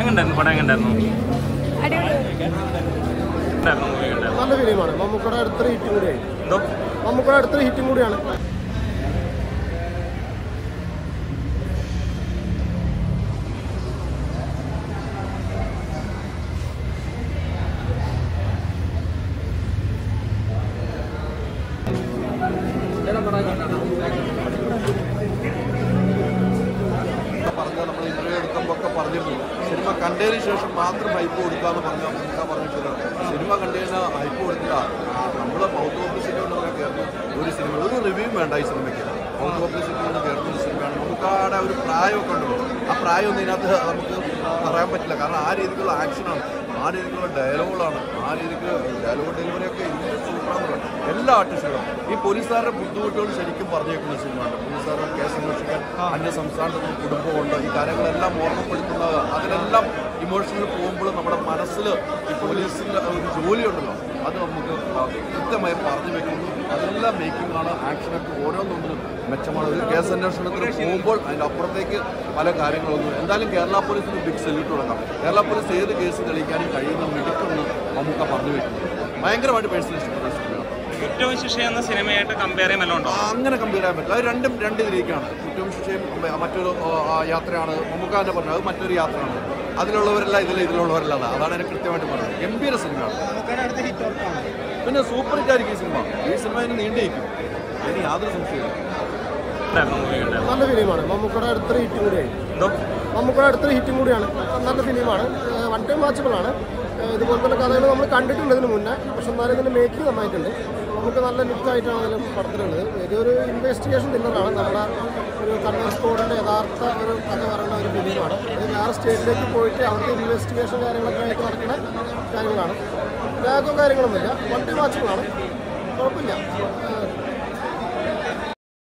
എങ്ങനെയുണ്ടായിരുന്നു പടം? എങ്ങനെയുണ്ടായിരുന്നു? നല്ല ഫിലിമാണ്. മമ്മൂക്കയുടെ അടുത്തൊരു ഹിറ്റും കൂടിയായി. മമ്മൂക്കയുടെ അടുത്തൊരു ഹിറ്റും കൂടിയാണ്. നമ്മൾ ഇന്റർവ്യൂ എടുക്കുമ്പോൾ ഒക്കെ പറഞ്ഞിരുന്നു സിനിമ കണ്ടതിന് ശേഷം മാത്രം ഹൈപ്പ് കൊടുക്കാന്ന് പറഞ്ഞിട്ടില്ല. സിനിമ കണ്ടതിന് ഹൈപ്പ് കൊടുക്കില്ല. നമ്മൾ മൗത്ത് പബ്ലിസിറ്റി കൊണ്ടൊക്കെ കയറുന്നു ഒരു സിനിമ, ഒരു റിവ്യൂ വേണ്ട ഈ സിനിമയ്ക്ക്. മൗത്ത് പബ്ലിസിറ്റി കൊണ്ട് കയറുന്ന ഒരു സിനിമയാണ്. നമുക്കവിടെ ഒരു പ്രായമൊക്കെ ഉണ്ടല്ലോ, ആ പ്രായമൊന്നും ഇതിനകത്ത് നമുക്ക് പറയാൻ പറ്റില്ല. കാരണം ആ രീതിക്കുള്ള ആക്ഷനാണ്, ആ രീതിക്കുള്ള ഡയലോഗുകളാണ്, ആ രീതിക്ക് ഡയലോഗ് ഡെലിവറിയൊക്കെ ഇന്ത്യൻ സൂപ്പറാണ്. എല്ലാ ആർട്ടിസ്റ്റുകളും ഈ പോലീസുകാരുടെ ബുദ്ധിമുട്ടുകൾ ശരിക്കും പറഞ്ഞേക്കുന്ന സിനിമയാണ്. പോലീസുകാരുടെ കേസ് അന്വേഷിക്കാൻ അന്യ സംസ്ഥാനത്ത് കുടുംബമുണ്ട്, ഈ കാര്യങ്ങളെല്ലാം ഓർമ്മപ്പെടുത്തുന്നത്. അതിലെല്ലാം ഇമോഷണൽ പോകുമ്പോൾ നമ്മുടെ മനസ്സിൽ ഈ പോലീസിൻ്റെ ഒരു ജോലിയുണ്ടല്ലോ, അത് നമുക്ക് കൃത്യമായി പറഞ്ഞു വെക്കുന്നു. അതെല്ലാം മേക്കിങ്ങാണ്, ആക്ഷനൊക്കെ ഓരോന്നൊന്നും മെച്ചമാണ്. ഒരു കേസ് അന്വേഷണത്തിന് പോകുമ്പോൾ അതിൻ്റെ അപ്പുറത്തേക്ക് പല കാര്യങ്ങളൊന്നും. എന്തായാലും കേരള പോലീസിന് ബിഗ് സല്യൂട്ട് കൊടുക്കാം. കേരള പോലീസ് ഏത് കേസ് തെളിയിക്കാനും കഴിയുന്ന മിടുക്കെന്ന് നമുക്ക് പറഞ്ഞു വെക്കുന്നു. ഭയങ്കരമായിട്ട് പേഴ്സണൽ ഇഷ്ടപ്പെട്ട സിനിമയാണ്. കുറ്റവും ശിക്ഷയും എന്ന സിനിമയായിട്ട് കമ്പയർ ചെയ്യുമല്ലോ? അങ്ങനെ കമ്പയർ ചെയ്യാൻ പറ്റില്ല. അത് രണ്ടും രണ്ട് ഇതിലേക്കാണ്. കുറ്റവും ശിക്ഷയും മറ്റൊരു യാത്രയാണ്. നമുക്ക് തന്നെ പറഞ്ഞത് അത് മറ്റൊരു യാത്രയാണ്. അതിലുള്ളവരല്ല ഇതിലുള്ളവരല്ല. അതാണ് എനിക്ക് കൃത്യമായിട്ട് പറഞ്ഞത്. ഗംഭീര സിനിമയാണ്. പിന്നെ സൂപ്പർ ഹിറ്റായിരിക്കും ഈ സിനിമ. ഈ സിനിമ ഇതിന് നീണ്ടിരിക്കും, അതിന് യാതൊരു സംശയമില്ല. നല്ല ഫിലിമാണ്. മമ്മൂക്കയുടെ അടുത്തൊരു ഹിറ്റും കൂടിയായി. മമ്മൂക്കയുടെ അടുത്തൊരു ഹിറ്റും കൂടിയാണ്. നല്ല ഫിലിമാണ്. വൺ ടൈം വാച്ചബിളാണ്. ഇതുപോലത്തെ കഥകൾ നമ്മൾ കണ്ടിട്ടുണ്ട് ഇതിന് മുന്നേ. പക്ഷെ എന്നാലും ഇതിൻ്റെ മേക്കിംഗ് നന്നായിട്ടുണ്ട്. നമുക്ക് നല്ല ലുക്കായിട്ടാണ് അതിലും പടത്തിലുള്ളത്. ഇതൊരു ഇൻവെസ്റ്റിഗേഷൻ ത്രില്ലറാണ്. നമ്മുടെ ഒരു കണ്ണൂർ സ്കോഡിൻ്റെ യഥാർത്ഥ ഒരു കഥ പറയുന്ന ഒരു ഫിലിമാണ്. അത് വേറെ സ്റ്റേറ്റിലേക്ക് പോയിട്ട് അവിടുത്തെ ഇൻവെസ്റ്റിഗേഷൻ കാര്യങ്ങളൊക്കെ ആയിട്ട് നടക്കുന്ന കാര്യങ്ങളാണ്. ലാഗോ കാര്യങ്ങളൊന്നുമില്ല. വൺ ടൈം വാച്ചബിളാണ്. കുഴപ്പമില്ല.